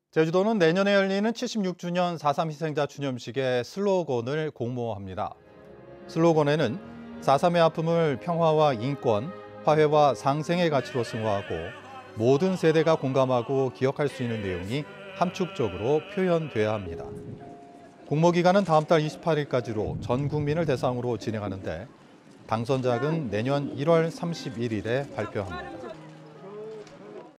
제주도는 내년에 열리는 76주년 4.3 희생자 추념식의 슬로건을 공모합니다. 슬로건에는 4.3의 아픔을 평화와 인권, 화해와 상생의 가치로 승화하고 모든 세대가 공감하고 기억할 수 있는 내용이 함축적으로 표현돼야 합니다. 공모 기간은 다음 달 28일까지로 전 국민을 대상으로 진행하는데 당선작은 내년 1월 31일에 발표합니다.